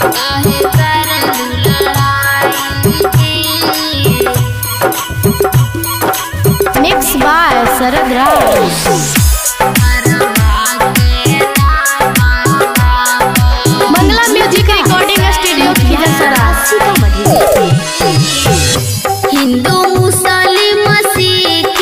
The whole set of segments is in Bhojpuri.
काहे करलू लड़ाई जी। Mix by Sharad Raj. Mangala music recording studio Khijarsarai Sitamarhi. हिंदू मुस्लिम सिख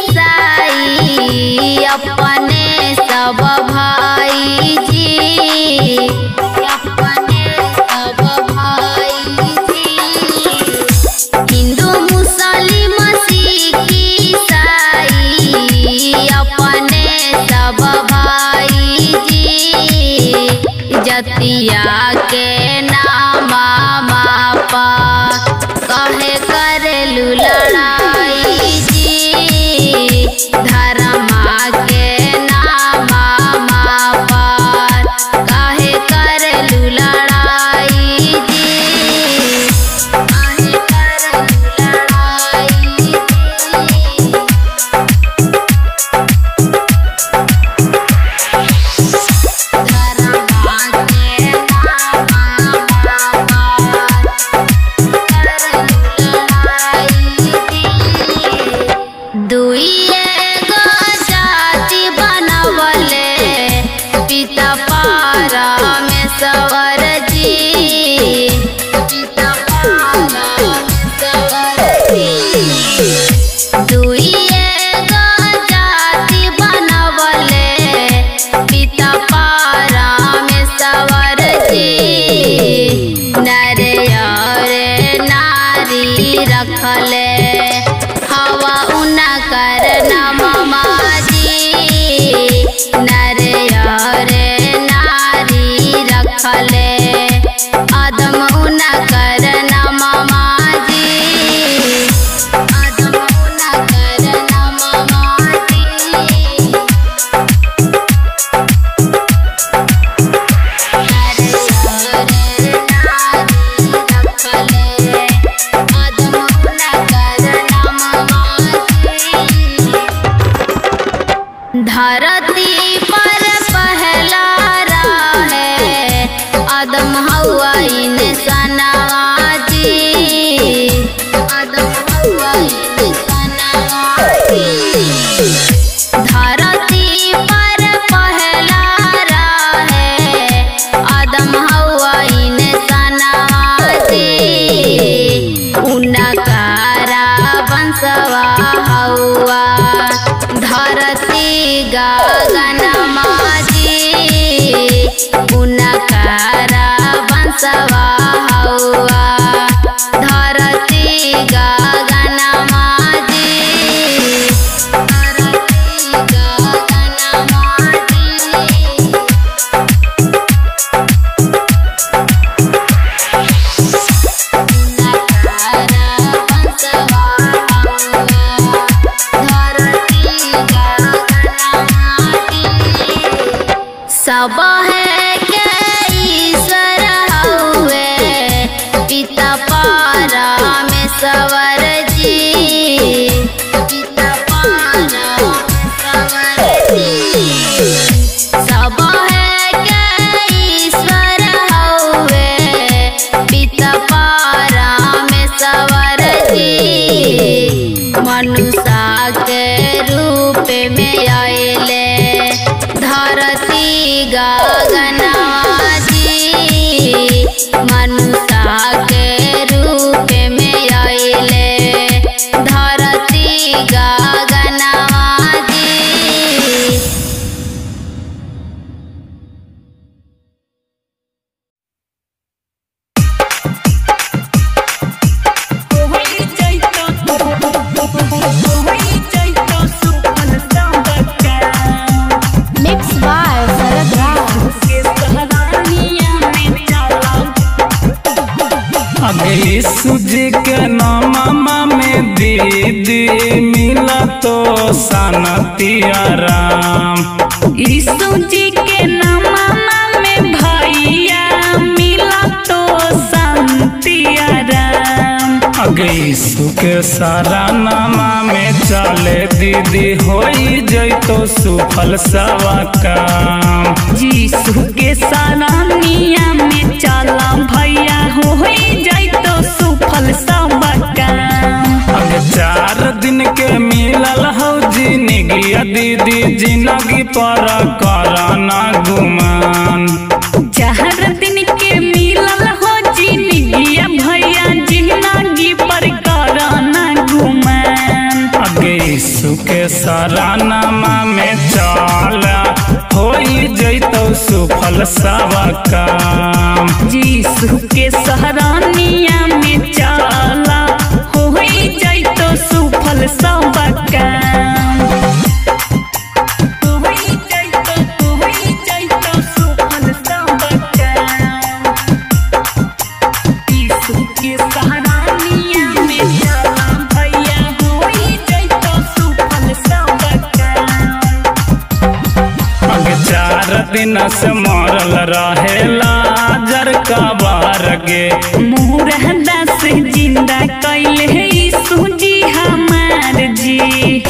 ईसाई अपने सब भाई जी, अपने सब भाई जी। हिंदू मुस्लिम सिख ईसाई अपने सब भाई जी। जतिया के नामा मापा काहे करलू लड़ाई जी। धर्मा के नामा मापा काहे करलू लड़ाई जी। काहे करलू लड़ाई जी। पिता परमेश्वर जी, पिता परमेश्वर जी। दुइए गो जाति बनवले पिता परमेश्वर जी। नर और नारी रखले हवा उनकर नामा जी। नर और नारी रखले आदम उनकर नामा जी। आदम उनकर नामा जी। नर और नारी रखले आदम उनकर नामा जी। धरती पर पहला रहे आदम हवा इंसानवा जी। आदम हवा इंसानवा जी। धरती पर पहला रहे आदम हवा इंसानवा जी। उनकारा वंशवा हवा धरती गगनमा जी। उनकारा वंशवा हवा धरती गगनमा जी। धरती गगनमा जी। उनकारा वंशवा सब है के ईश्वर हुए पिता परमेश्वर जी। पिता परमेश्वर जी। सब है के ईश्वर हुए पिता परमेश्वर जी। मनुष्य के रूप में आए धरती गगनवा जी। मनुष्य के रूप में आइले धरती गगनवा जी। मिक्स बाय शरद राज। यीशु जी के नामा में दीदी मिला तो शांति आराम। यीशु जी के नामा में भैया मिला तो शांति आराम। यीशु के सारा नामा में चले दीदी होई जैतो सुफल सवा काम। यीशु के सारा नियम में चला 4 दिन के मिलल हो जिंदगी दीदी जिंदगी पर करना गुमान। 4 दिन के मिलल हो जिंदगी भैया जिंदगी पर करना गुमान। आगे यीशु के सराहना में चला होई जैतो सुफल सब काम। यीशु के सराहनिया में चला होई जैतो सुफल सब काम। होई जैतो सुफल सब काम। यीशु के सराहनिया में चला भैया होई जैतो सुफल सब काम। आगे 4 दिन से मरल रहेला जर कबार गे। मुर्दा से जिंदा कैले यीशु जी हमार जी।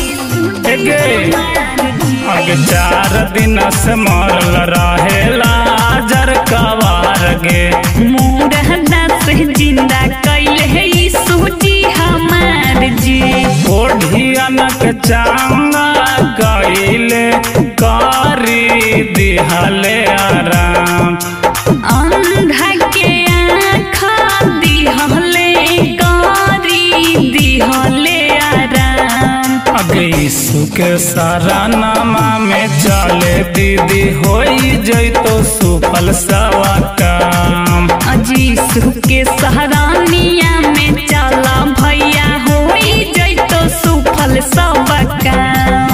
आगे 4 दिन से मरल रहेला जर कबार गे। मुर्दा से जिंदा कैले यीशु जी हमार जी। ओढ़ियनक चांगा कैले कारी दिहले आराम। अंधा के आँखा दिहले कारी दिहले आराम। आगे यीशु के सराहना में चले दीदी होई जैतो सुफल सब काम। यीशु के सराहनिया में चला भैया होई जैतो सुफल सब काम।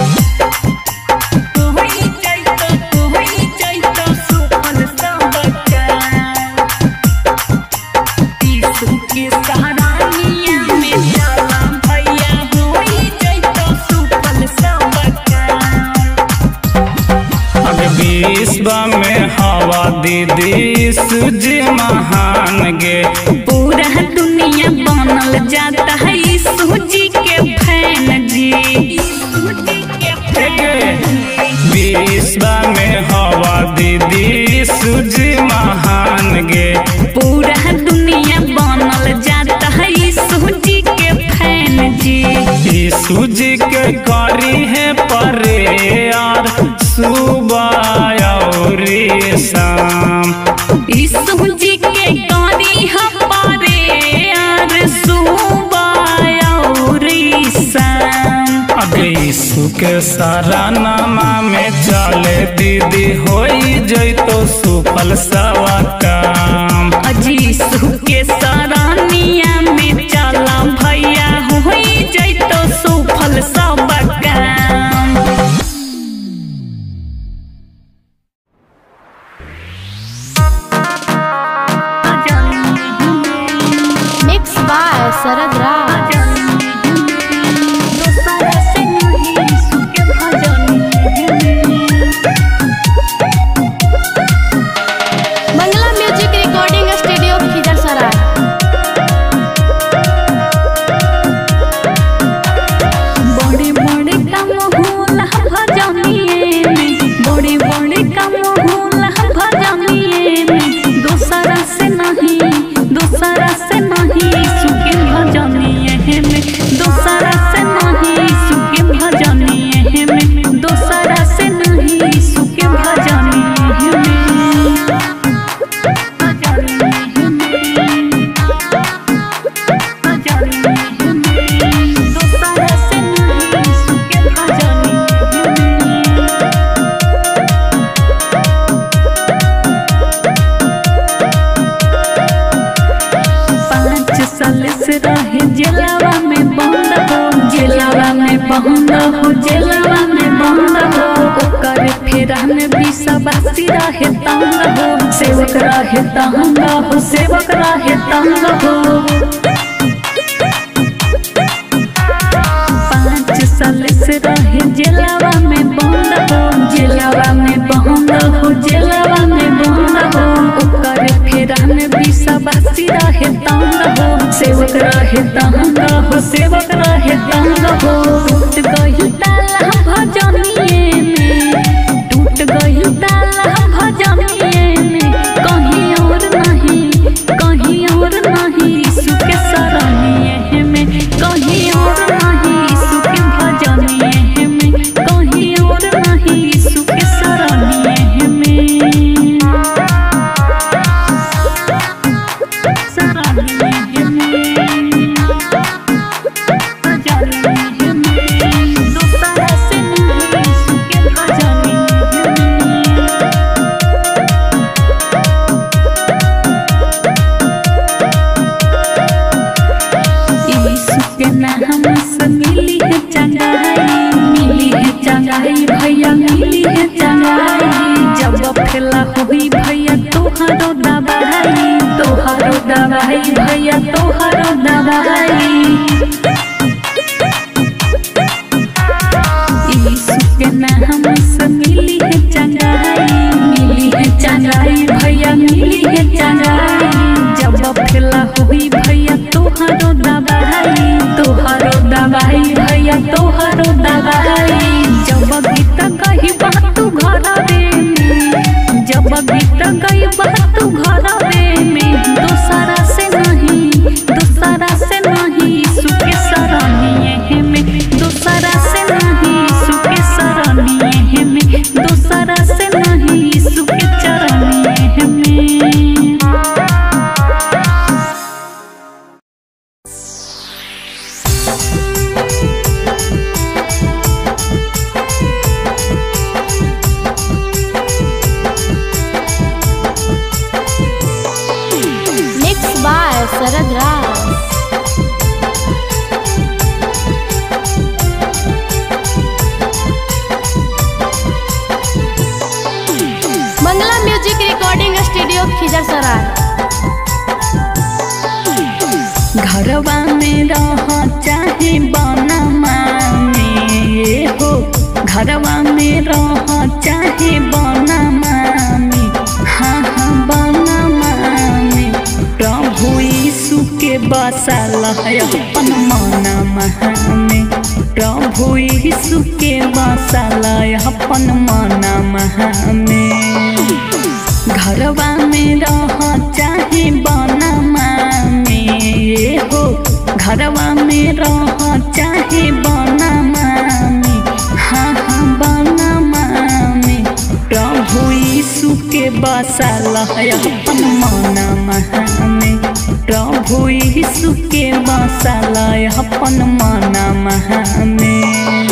होई जैतो सुफल सब काम। यीशु के सराहनिया में चला भैया होई जैतो सुफल सब काम। आगे विश्व में हवा दीदी यीशु जी महान गे। पूरा दुनिया बनल जाता है यीशु जी के फैन जी। विश्व में हवा दीदी यीशु जी महान गे। पूरा दुनिया बनल जाता है यीशु जी के फैन जी। यीशु जी के करी है परे यार सुबह और शाम। यीशु जी के करी है परे यार सुबह और शाम। आगे यीशु के सराहना में चले दीदी होई जैतो सुफल सब काम। यीशु के सराहनिया में चला भैया होई जैतो सुफल सब काम। Mix by Sharad Raj. Mangala music recording studio Khijarsarai. बड़े बड़े काम होला भजनिए में। बड़े बड़े काम होला भजनिए में। दूसरा से नहीं सुके भजनिए में। दूसरा से नहीं सुके भजनिए में। दूसरा से नहीं सुके भजनिए में। रहे जेलवा में बंद हो। जेलवा में बंद हो। जेलवा में बंद हो। ओकर फेरा में विश्वासी रहे तंग हो। सेवक रहे तंग हो। सेवक रहे तंग हो। 5 साल से रहे जेलवा में बंद हो। जेलवा में बंद हो। जेलवा में बंद हो। ओकर फेरा में विश्वासी रहे तंग हो। सेवक रहे तंग हो। सेवक रहे तंग हो। टूट गई ताला भजनिए में। टूट गई ताला भजनिए में। कहीं और नहीं, कहीं और नहीं। यीशु के शरणिए में कहीं और फेला हुई भैया तोहरो दवाई भैया तोहरो दवाई यीशु के नाम से मिली है चंगाई भैया मिली है चंगाई जब फेला हुई भैया तोहरो दवाई भैया तोहरो दवाई जब गीत गई बात घरवे में जब गीत गई बात घरवे में दूसरा से नहीं सुखे सरनिए में दूसरा से नहीं सुखे सरनिए में दूसरा से नहीं सुखे चरनिए में। Mixed by Sarad Raj. Mangala music recording studio Khijarsarai. घरवा में रह चाहे बनवा में हो घरवा में रह चाहे बनवा में हाँ बनवा में प्रभु यीशु के बसल अपन मनवा में प्रभु यीशु के बसल अपन मनवा में घरवा में रह चाहे बनवा में हो घरवा में रह चाहे बनवा में हाँ बनवा में प्रभु यीशु के बसल अपन मनवा में प्रभु यीशु के बसल अपन मनवा में।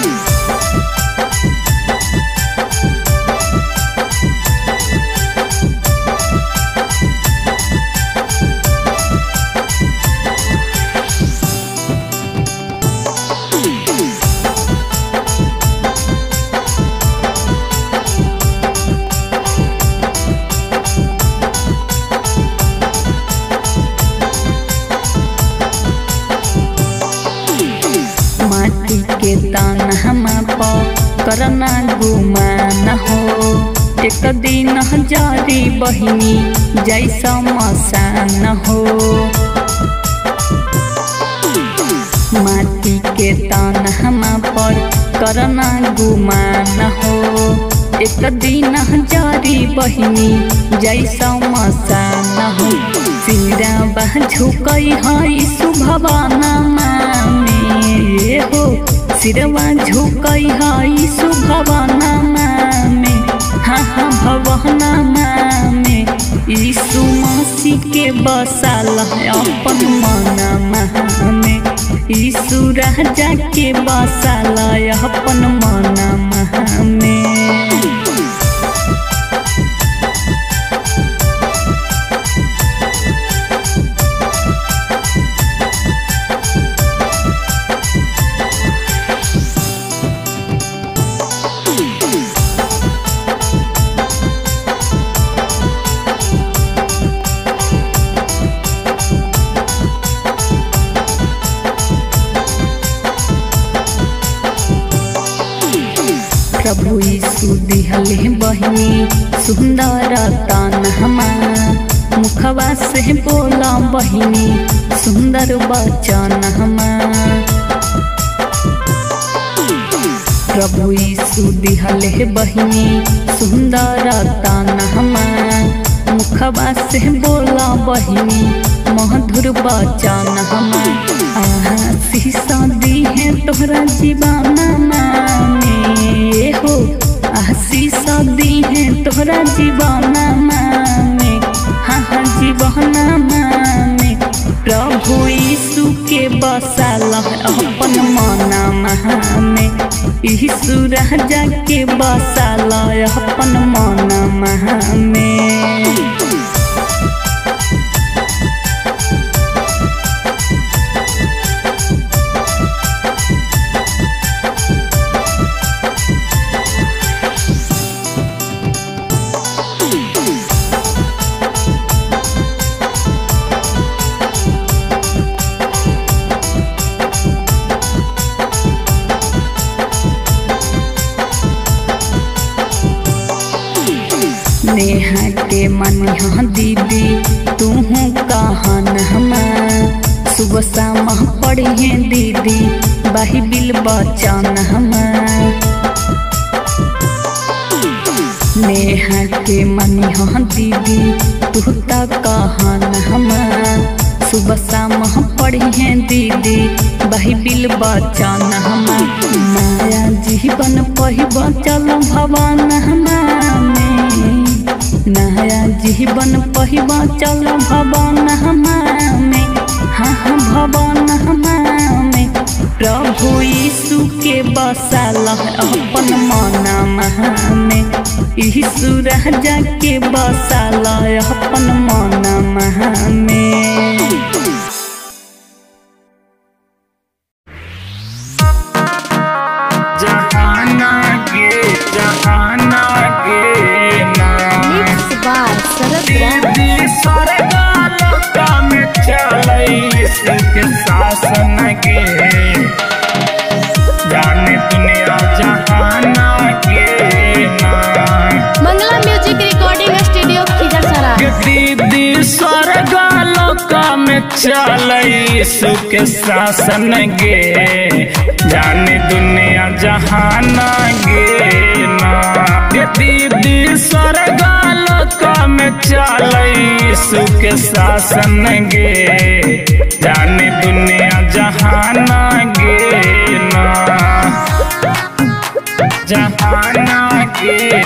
माटी के दाना हम करना गुमान हो एक दिन जारी बहिनी जैसा मसान हो माटी के तान हम पर करना गुमान हो एक दिन जारी बहिनी जैसा मसान हो सिरा बह झुकई है सुभवाना में हो सिरवा झुकई है सुभवाना में हाँ भवना में यीशु मसीह के बसल अपन मनमा में यीशु राजा के बसल अपन मनमा में। प्रभु यीशु दिहले बहिनी सुंदर तान हमा मुखवा से बोला बहिनी सुंदर वचन हमा प्रभु यीशु दिहले बहिनी सुंदर तान हमा मुखवा से बोला बहिनी मधुर वचन हमा आशीषा दी है तोहरा जीवाना में हो आशीषा दी है तोहरा जीवाना में हाँ जीवाना में प्रभु यीशु के बसल अपन मनमा में यीशु राजा के बसल अपन मनमा में। नेहा के मनिहा दीदी तू कहन हमार सुबह शाम पढ़िए दीदी बाही बिल बचन हमार नेहा के मनिहा दीदी तू कहन हमार सुबह शाम पढ़िए दीदी बाही बिल बचन हमार माया जीवन पहिब चल भवन हमार नया जीवन पहिब चल भवन हमार हाँ भवन हमार प्रभु यीशु के बसाल अपन मन में यीशु राजा के बसाल अपन मन में। जहाना गे ना मिक्स बाय शरद राज। दीदी स्वर्गालोक में चलई सुख शासन गे जाने दुनिया जहाना गे ना। Mangala music recording studio Khijarsarai. दीदी स्वर्गालोक में चलई सुख शासन गे जाने दुनिया जहाना गे ना। दीदी स्वर्गालोक में चलई सुख शासन गे जाने दुनिया जहाना गे ना। जहाना गे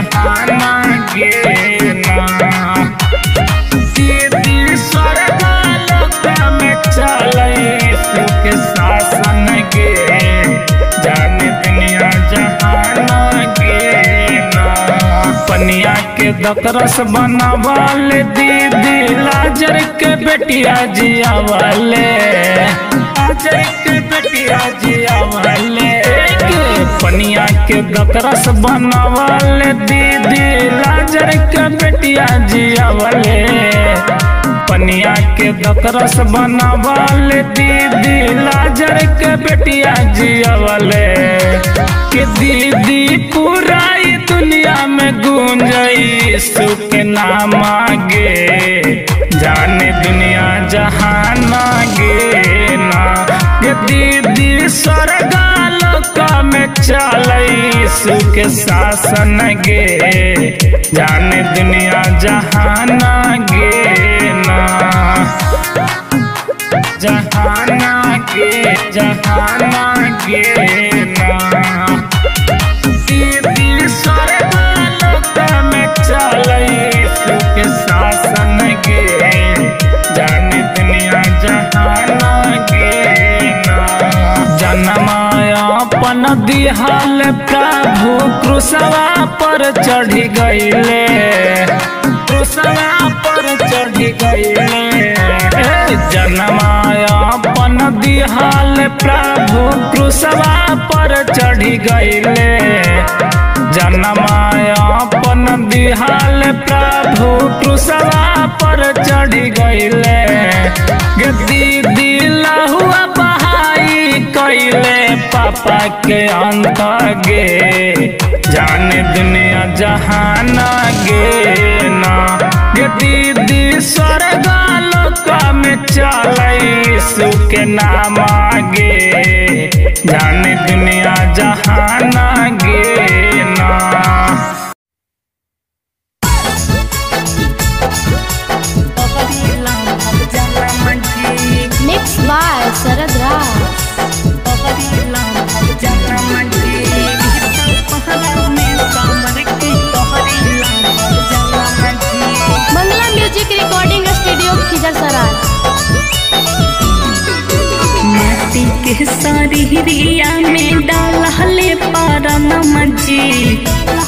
ना। दीदी स्वर्गालोक में चलई सुख शासन गे जाने दुनिया जहाना गे ना। पनिया के दकरस बनावल दीदी लाजर के बेटिया जियावले लाजर के बेटिया जियावले पनिया के दकरस बनावल दीदी लाजर के बेटिया जियावले पनिया के दकरस बनावल दीदी लाजर के बेटिया जियावले के दीदी पूरा दुनिया में गूंजई सुख नाम गे जाने दुनिया जहाना गे ना। ये दीदी स्वर्गालोक में चलई सुख शासन गे जाने दुनिया जहाना गे ना। जहाना गे ना। दीदी स्वर्गालोक में चलई सुख शासन गे जाने दुनिया जहाना गे ना। जन्मायापन दिहाल प्रभु क्रूसवा पर चढ़ी गईले क्रूसवा पर चढ़ी गईले। जन्मायापन दिहाल प्रभु क्रूसवा पर चढ़ी गईले जन्मायापन दिहाल प्रभु क्रूसवा पर चढ़ी गईले। दीदी लहुआ बहाई कैले पापा के अंत गे जाने दुनिया जहाना गे ना। दीदी स्वर्गालोक में चलई सुख नाम गे जाने दुनिया जहाना गे ना। Mix by Sharad Raj. Mangala music recording studio Khijarsarai. माटी के शरीरिया में डालहले परम जी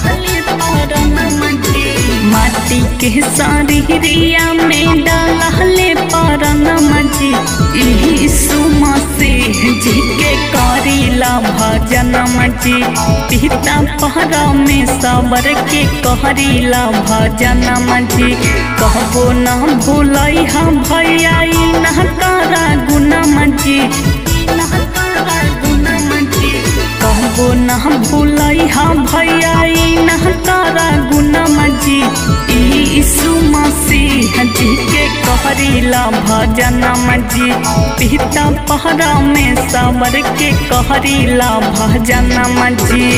माटी के शरीरिया में डालहले परम जी यीशु मसीह जी के करीला भजन जी पिता परमेश्वर के करीला भजन जी कहबो न भूलई हम भैया न करा गुना जी कहबो कबो न भूलई हा भैया न तारा गुनमा जी यीशु मसीह जी के कहरीला भजनमा जी पिता पहरा में सावर के कहरीला भजनमा जी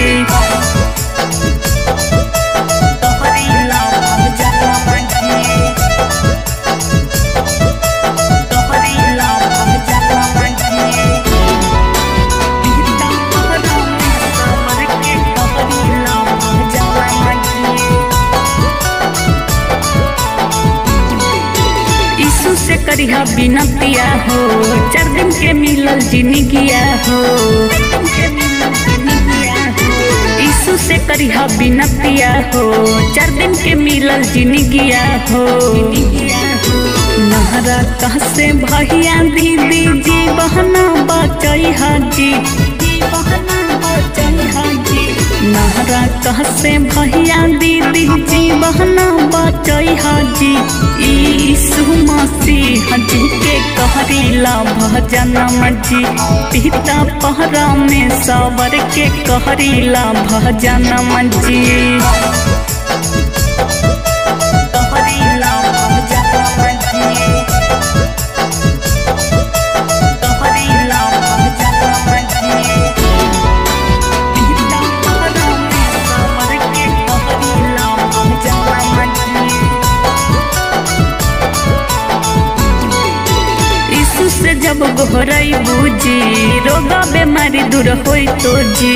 कहरीला भजनमा जी कहरीला भजनमा जी पिता पहरा में सावर के कहरीला भजनमा जी यीशु से करिहा बिनतिया हो 4 दिन के मिलल जिंदगिया हो यीशु से करिहा बिनतिया हो 4 दिन के मिलल जिंदगिया हो नहरा कह से भैया दीदी जी बहना बचई हाजी नहरा कह से भैया दीदी जी बहना बचई हाजी यीशु मसीह जी के कहरीला भजनमा जी पिता पहरा में सावर के कहरीला भजनमा जी कहरीला भजनमा जी कहरीला भजनमा जी पिता पहरा में सावर के कहरीला भजनमा जी यीशु से जब गोहराई बूजी रोगा बेमारी दूर होई तो जी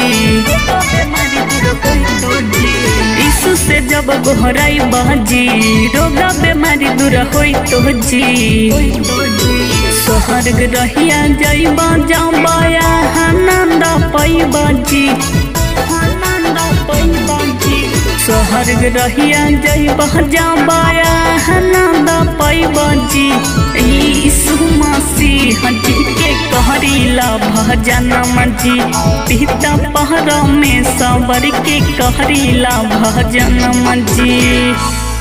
यीशु से जब गोहराई बाजी रोगा बेमारी दूर होई तो जी स्वर्ग रहिया जाइबा जाबाया आनंद पाइबा जी स्वर्ग रहिया जाइबा जाबाया आनंद पाइबा जी यीशु मसीह जी के कहरीला भजनमा जी पिता पहरा में सावर के कहरीला भजनमा जी।